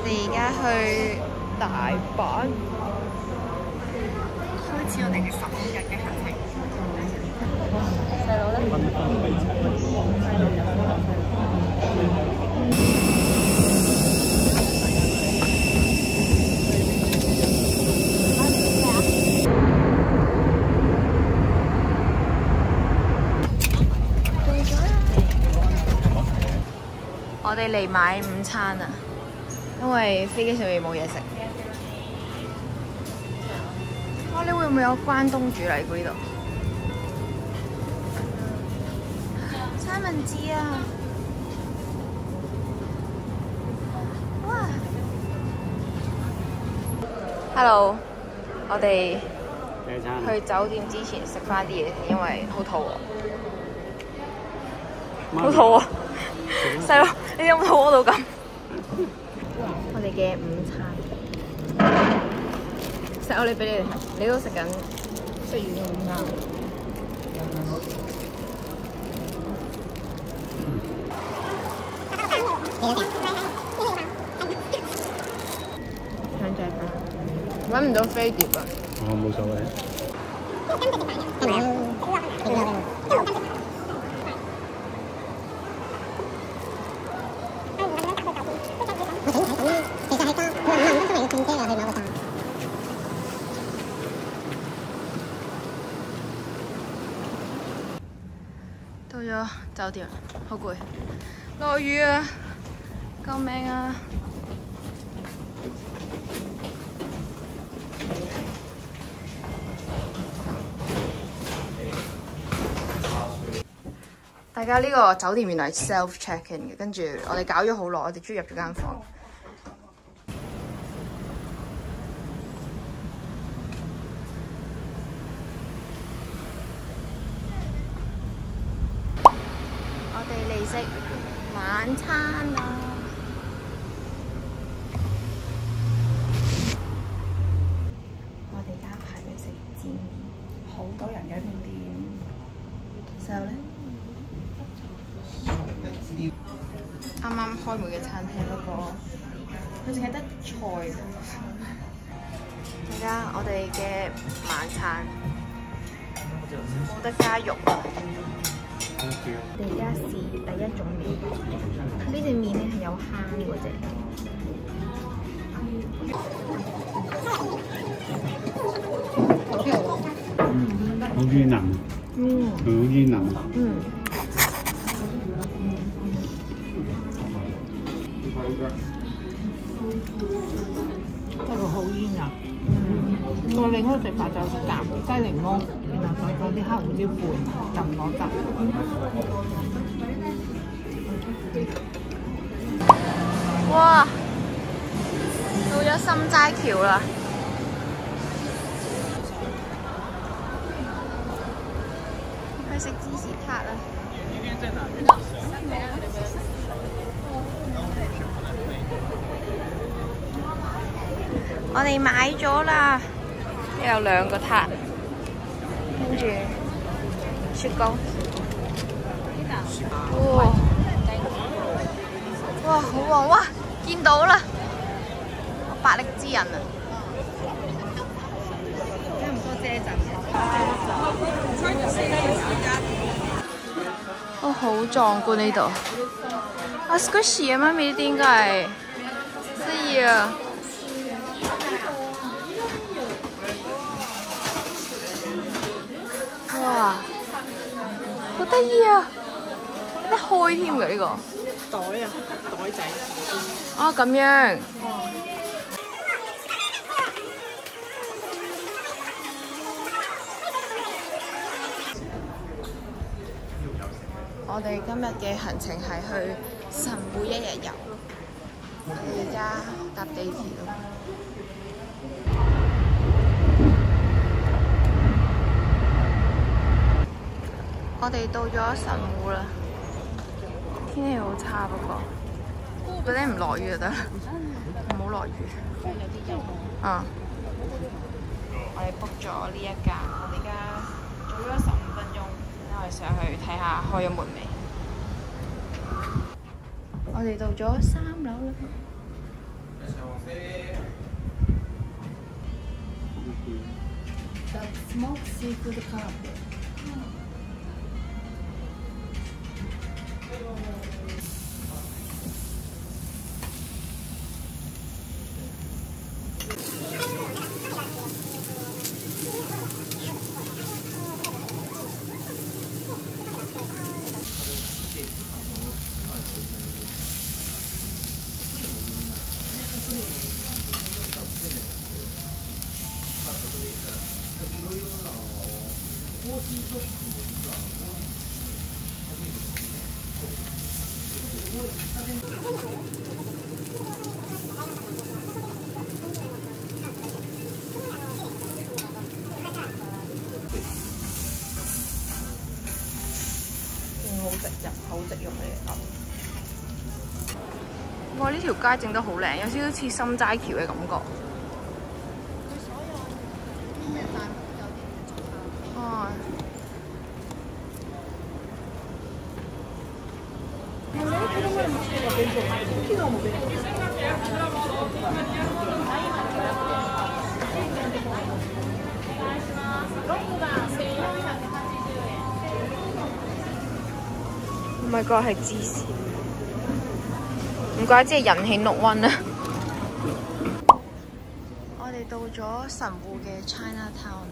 哋而家去大阪，開始我哋嘅15日嘅行程。細佬咧？我哋嚟買午餐啊，因為飛機上面冇嘢食。哇！你會唔會有關東煮嚟過呢度？三文治啊！哇 ！Hello， 我哋去酒店之前食翻啲嘢先，因為好肚餓。好肚餓！細佬，你有冇肚餓到咁？我哋嘅午餐，細佬你俾你哋睇，你都食緊食完嘅午餐。腸仔飯，揾唔到飛碟啊！ 我冇所謂。 到咗酒店，好攰，落雨啊！救命啊！大家呢個酒店原來係 self check in 嘅，跟住我哋搞咗好耐，我哋終於入咗間房。我哋嚟食晚餐啦！我哋而家排隊食煎麵，好多人嘅呢店。細路咧？啱啱開門嘅餐廳嗰個，佢淨係得菜。而家我哋嘅晚餐冇得加肉啊！我哋而家試第一種麵，呢隻麵咧係有蝦嗰隻。 好煙韌。好煙韌。 不過好煙啊！我另外食法就係夾雞檸檬，然後再放啲黑胡椒罐，就唔攞汁。 哇！到咗心齋橋啦！去食芝士塔啦！我哋買咗啦，有2個塔，跟住雪糕。哇！哇，好旺！哇，見到啦，百力之人啊！差唔多遮陣。哦，好壯觀呢度。啊 ，Squishy 啊，媽咪啲應該係是啊。哇，好得意啊！得開添㗎呢個袋啊，袋仔。 哦，咁樣。我哋今日嘅行程係去神戶1日遊，我哋而家搭地鐵咯。我哋到咗神戶啦，天氣好差不過，嗰啲唔落雨就得啦，唔好落雨。嗯。我哋 book 咗呢一間，我哋而家早咗15分鐘，我哋上去睇下開咗門未。我哋到咗3樓啦， Smoked seafood carp。 好食，入口即溶嘅鴨。哇！呢條街整得好靚，有少少似心齋橋嘅感覺。哦。唔係個係芝士，唔怪之係人氣6溫啦。我哋到咗神戶嘅 Chinatown。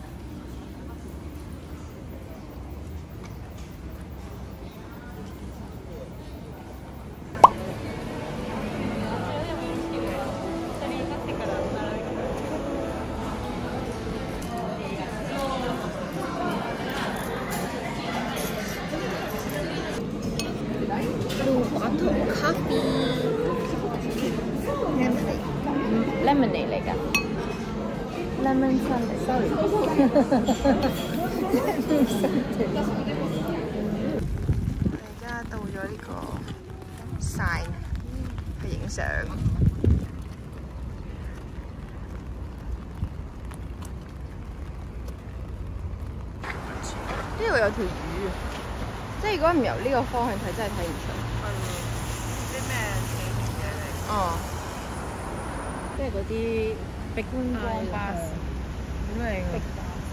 咖啡 lemonade 嚟㗎 ，lemon sundae。sorry。我而家到咗呢個 sign 去影相。呢度有條魚，即係如果唔由呢個方向睇，真係睇唔出。哦，即係嗰啲碧觀光巴士，好靚啊！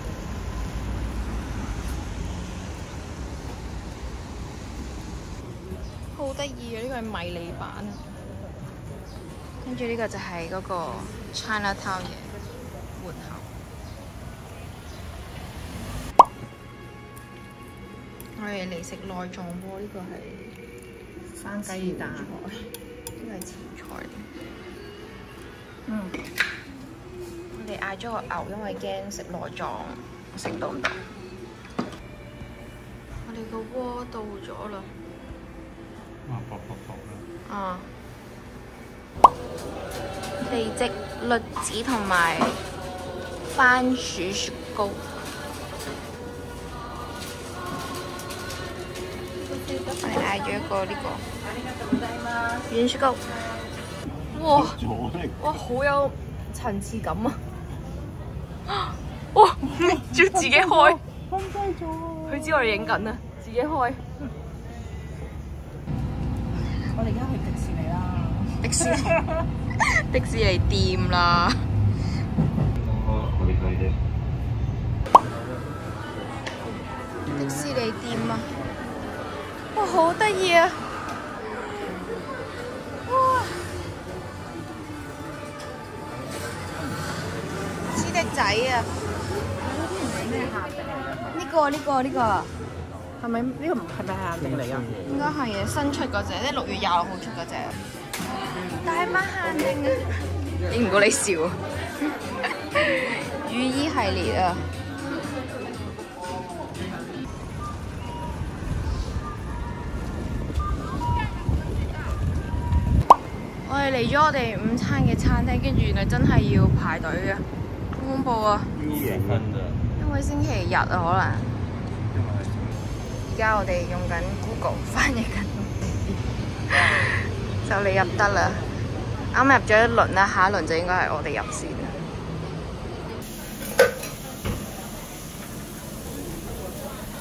好得意啊！呢個係迷你版啊，跟住呢個就係嗰個 Chinatown 嘅門口。我哋嚟食內臟鍋，呢個係生雞蛋。呢個係前菜。我哋嗌咗個牛，因為驚食內臟食到唔到。我哋個鍋到咗啦。 哇！薄薄薄啦。 啊。地籍栗子同埋番薯雪糕。我哋嗌咗一個呢個軟雪糕。哇！哇，好有層次感啊！哇，仲要自己開，佢知我哋影緊啊，自己開。 我哋而家去迪士尼啦！ 迪士尼店啦！迪士尼店啊！哇，好得意啊！哇！黐的仔啊！呢個係咪呢個唔係咪限定嚟㗎？ 應該係嘅，新出嗰隻，即係6月26號出嗰隻。大碼限定啊！影唔到你笑啊！雨衣系列啊！我哋嚟咗我哋午餐嘅餐廳，跟住原來真係要排隊嘅，好恐怖啊！因為星期日啊，可能。而家我哋用緊 Google 翻譯緊，就嚟入得啦。啱入咗一輪啦，下一輪就應該係我哋入先啦。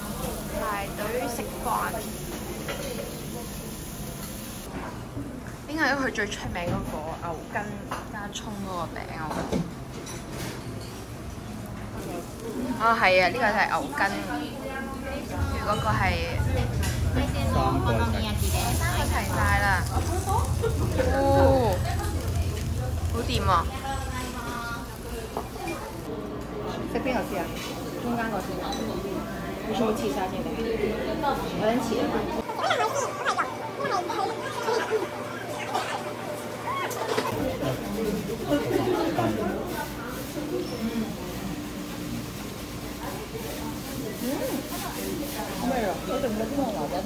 排隊食飯。呢應該係佢最出名嗰個牛筋加葱嗰個餅啊！哦，係啊，呢個就係牛筋，跟住嗰個係3個齊晒啦。哦，好掂啊！ 食邊個先啊？中間個先啊？你全部切晒先定？我先切啊！好味啊！我仲唔知邊個牛筋？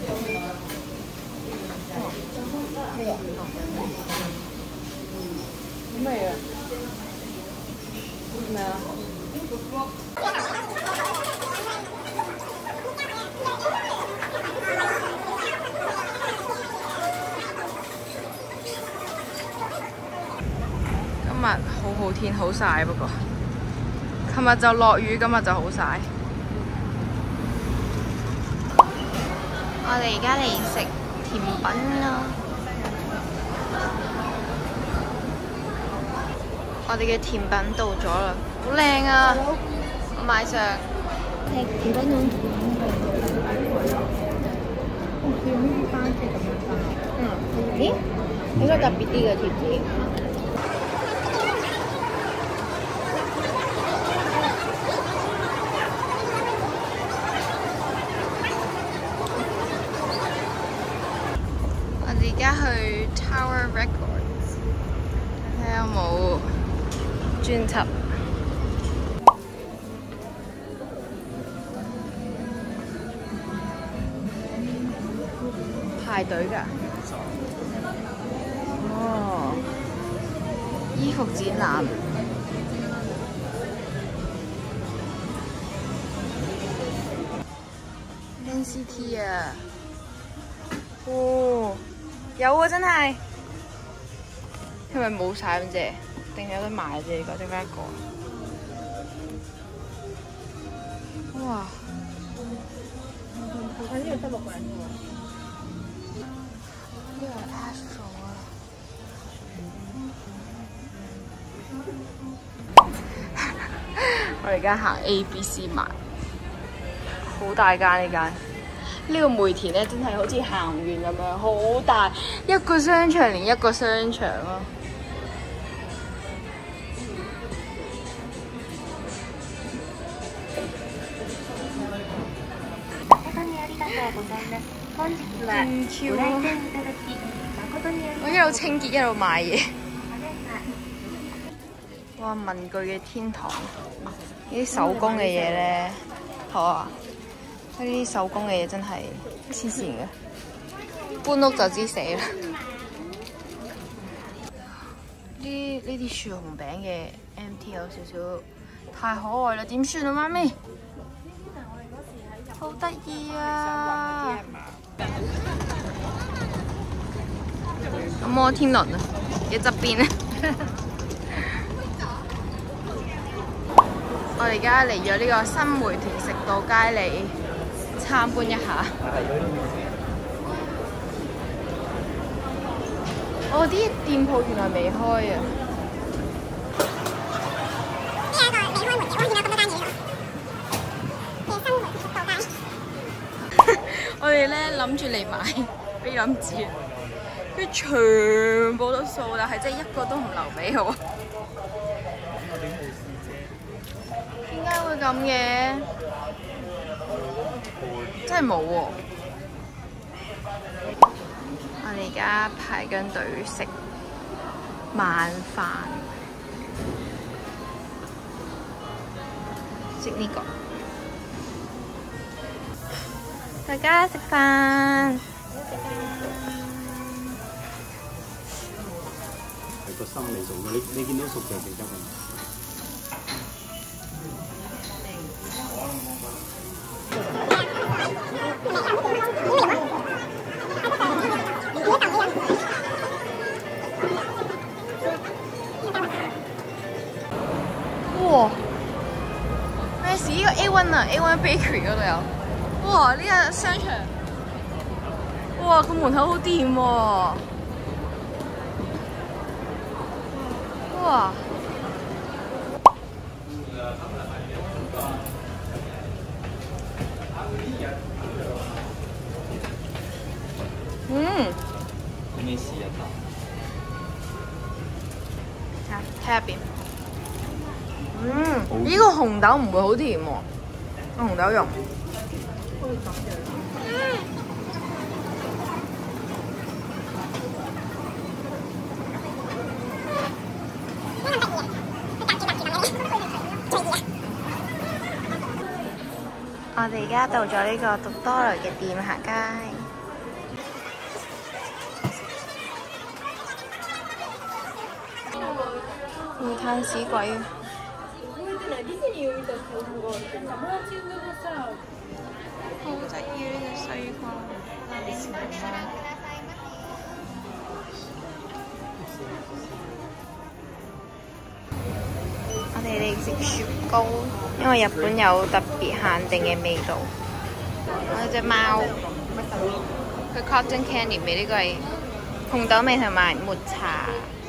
呢個好味啊！咩啊？ 今日好天，好曬不過，琴日就落雨，今日就好曬。我哋而家嚟食甜品啦。我哋嘅甜品到咗啦，好靚啊！我買上。 甜品用甜番茄咁樣翻。咦？應該特別啲嘅甜品。 我哋而家去 Tower Records， 睇下有冇專輯。排隊㗎。哦，衣服展覽。NCT 啊！哦，有啊，真係。係咪冇晒咁啫？定有得賣啫？而家剩翻一個。哇！ 我呢度得6個人喎。 呢個係 Astro 啊！我哋而家行 ABC 買，好大間呢間。呢個梅田咧真係好似行完咁樣，好大一個商場連一個商場咯。我一路清潔一路買嘢。哇！文具嘅天堂，呢啲手工嘅嘢咧，好啊！呢啲手工嘅嘢真係黐線嘅，搬屋就知死啦！呢啲樹紅餅嘅 MT 有少少太可愛啦，點算啊，媽咪？好得意啊！咁摩天輪啊嘅側邊咧，我哋而家嚟咗呢個新梅田食道街嚟參觀一下。哦，啲店鋪原來未開啊！我哋咧諗住嚟買菲林紙，佢全部都掃，但係真係一個都唔留俾我。點解會咁嘅？真係冇喎！我哋而家排緊隊食晚飯，食呢個。大家食飯。 係個心嚟做嘅，你見到熟就記得㗎。 哇！咩事？呢個 A1 啊 ，A1 Bakery 嗰度有。哇！呢個商場，哇！個門口好掂喎。 哇！嗯。 咩事啊？ 睇入邊。嗯，呢個紅豆唔會好甜喎，個紅豆蓉。我哋而家到咗呢個讀多雷嘅店行街。會攤屎鬼。好得意呢隻西瓜。我哋嚟食雪糕，因為日本有特別限定嘅味道。我有隻貓，佢 cotton candy 味，呢個係紅豆味同埋抹茶。